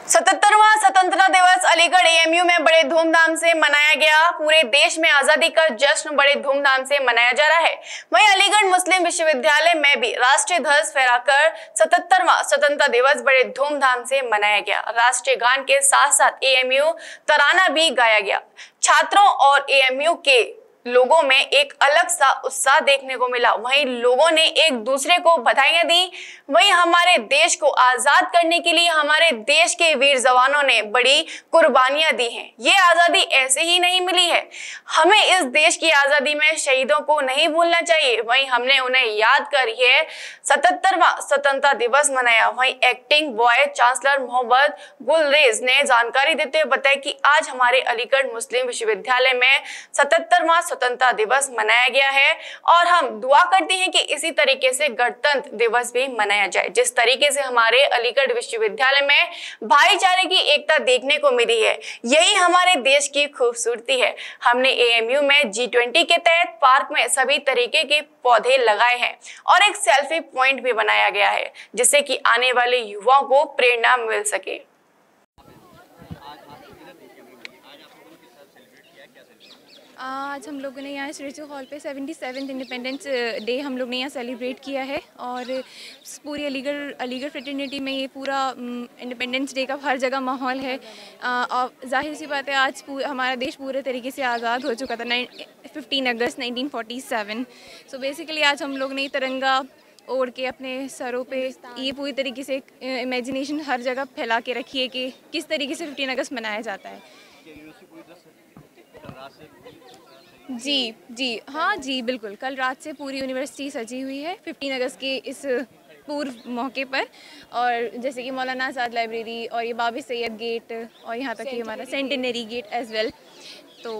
77वां स्वतंत्रता दिवस अलीगढ़ एएमयू में बड़े धूमधाम से मनाया गया। पूरे देश में आजादी का जश्न बड़े धूमधाम से मनाया जा रहा है। वहीं अलीगढ़ मुस्लिम विश्वविद्यालय में भी राष्ट्रीय ध्वज फहराकर 77वां स्वतंत्रता दिवस बड़े धूमधाम से मनाया गया। राष्ट्रीय गान के साथ साथ एएमयू तराना भी गाया गया। छात्रों और एएमयू के लोगों में एक अलग सा उत्साह देखने को मिला। वहीं लोगों ने एक दूसरे को बधाइयां दी। वहीं हमारे देश को आजाद करने के लिए हमारे देश के वीर जवानों ने बड़ी कुर्बानियां दी हैं। ये आजादी ऐसे ही नहीं मिली है। हमें इस देश की आजादी में शहीदों को नहीं भूलना चाहिए। वहीं हमने उन्हें याद कर ये 77वां स्वतंत्रता दिवस मनाया। वहीं acting vice chancellor Mohammad Gulrez ने जानकारी देते हुए बताया कि आज हमारे अलीगढ़ मुस्लिम विश्वविद्यालय में 77वां स्वतंत्रता दिवस मनाया गया है और हम दुआ करते हैं कि इसी तरीके से गणतंत्र दिवस भी मनाया जाए। जिस तरीके से हमारे अलीगढ़ विश्वविद्यालय में भाईचारे की एकता देखने को मिली है, यही हमारे देश की खूबसूरती है। हमने एएमयू में G20 के तहत पार्क में सभी तरीके के पौधे लगाए हैं और एक सेल्फी पॉइंट भी बनाया गया है, जिससे कि आने वाले युवाओं को प्रेरणा मिल सके। आज हम लोगों ने यहाँ स्टेचू हॉल पे 77th इंडिपेंडेंस डे हम लोग ने यहाँ सेलिब्रेट किया है और पूरी अलीगढ़ फ्रेटर्निटी में ये पूरा इंडिपेंडेंस डे का हर जगह माहौल है। और जाहिर सी बात है, आज हमारा देश पूरे तरीके से आज़ाद हो चुका था 15 अगस्त 1947। सो बेसिकली आज हम लोग ने तिरंगा ओढ़ के अपने सरों पे ये पूरी तरीके से इमेजिनेशन हर जगह फैला के रखी है कि किस तरीके से 15 अगस्त मनाया जाता है। जी हाँ जी बिल्कुल, कल रात से पूरी यूनिवर्सिटी सजी हुई है 15 अगस्त के इस पूर्व मौके पर। और जैसे कि मौलाना आज़ाद लाइब्रेरी और ये बाबी सैयद गेट और यहाँ तक कि हमारा सेंटेनरी गेट एज वेल। तो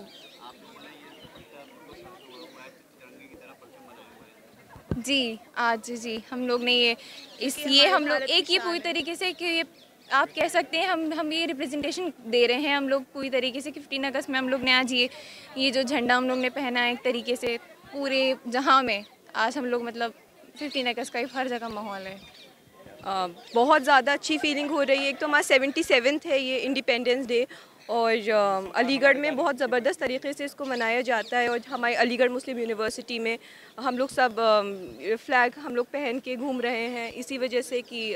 जी आज जी हम लोग ने ये हम लोग एक ये पूरी तरीके से कि ये आप कह सकते हैं हम ये रिप्रेजेंटेशन दे रहे हैं हम लोग पूरी तरीके से कि 15 अगस्त में हम लोग ने आज ये जो झंडा हम लोग ने पहना है, एक तरीके से पूरे जहां में आज हम लोग मतलब 15 अगस्त का हर जगह माहौल है। बहुत ज़्यादा अच्छी फीलिंग हो रही है। एक तो हमारा 77th है ये इंडिपेंडेंस डे और अलीगढ़ में बहुत ज़बरदस्त तरीके से इसको मनाया जाता है। और हमारी अलीगढ़ मुस्लिम यूनिवर्सिटी में हम लोग सब फ्लैग हम लोग पहन के घूम रहे हैं, इसी वजह से कि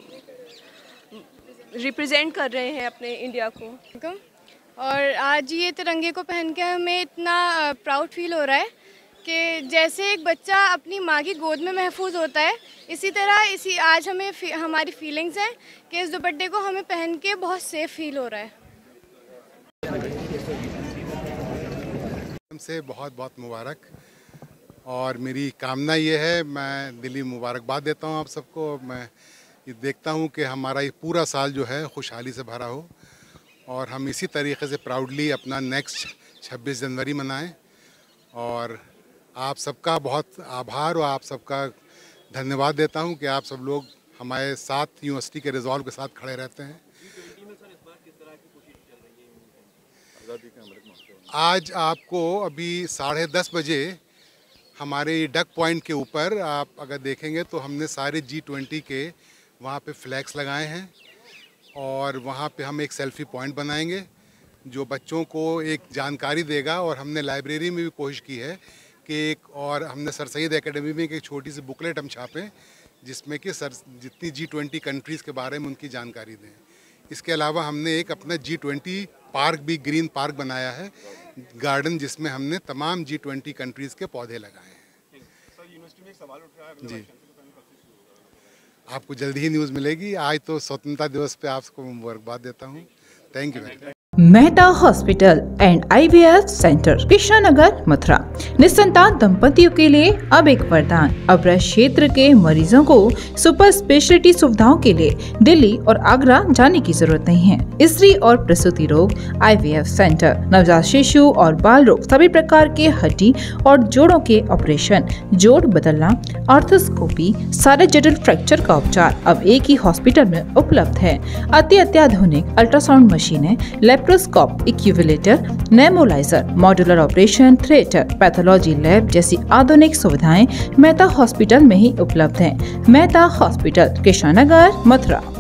रिप्रेजेंट कर रहे हैं अपने इंडिया को। और आज ये तिरंगे को पहन के हमें इतना प्राउड फील हो रहा है कि जैसे एक बच्चा अपनी माँ की गोद में महफूज होता है, इसी तरह आज हमें हमारी फीलिंग्स हैं कि इस दुपट्टे को हमें पहन के बहुत सेफ फील हो रहा है। हमसे बहुत बहुत मुबारक और मेरी कामना ये है, मैं दिली मुबारकबाद देता हूँ आप सबको। मैं ये देखता हूँ कि हमारा ये पूरा साल जो है खुशहाली से भरा हो और हम इसी तरीके से प्राउडली अपना नेक्स्ट 26 जनवरी मनाएं। और आप सबका बहुत आभार और आप सबका धन्यवाद देता हूँ कि आप सब लोग हमारे साथ यूनिवर्सिटी के रिजॉल्व के साथ खड़े रहते हैं। आज आपको अभी 10:30 बजे हमारे डक पॉइंट के ऊपर आप अगर देखेंगे तो हमने सारे G20 के वहाँ पे फ्लैग्स लगाए हैं और वहाँ पे हम एक सेल्फी पॉइंट बनाएंगे जो बच्चों को एक जानकारी देगा। और हमने लाइब्रेरी में भी कोशिश की है कि और हमने सर सैयद एकेडमी में एक छोटी सी बुकलेट हम छापें जिसमें कि जितनी G20 कंट्रीज़ के बारे में उनकी जानकारी दें। इसके अलावा हमने एक अपना G20 पार्क भी ग्रीन पार्क बनाया है, गार्डन, जिसमें हमने तमाम G20 कंट्रीज़ के पौधे लगाए हैं। जी आपको जल्दी ही न्यूज़ मिलेगी। आज तो स्वतंत्रता दिवस पे आपको मुबारकबाद देता हूँ। Thank you very much. Mehta hospital and IVF centre, Krishnanagar, Mathura. निसंतान दंपतियों के लिए अब एक वरदान। अब क्षेत्र के मरीजों को सुपर स्पेशलिटी सुविधाओं के लिए दिल्ली और आगरा जाने की जरूरत नहीं है। स्त्री और प्रसूति रोग IVF सेंटर, नवजात शिशु और बाल रोग, सभी प्रकार के हड्डी और जोड़ों के ऑपरेशन, जोड़ बदलना, आर्थोस्कोपी, सारे जटिल फ्रैक्चर का उपचार अब एक ही हॉस्पिटल में उपलब्ध है। अत्याधुनिक अल्ट्रासाउंड मशीनें, लेप्रोस्कोप, इक्यूविलेटर, नेमोलाइजर, modular operation theatre, pathology lab जैसी आधुनिक सुविधाएं मेहता हॉस्पिटल में ही उपलब्ध हैं। मेहता हॉस्पिटल, कृष्णानगर, मथुरा।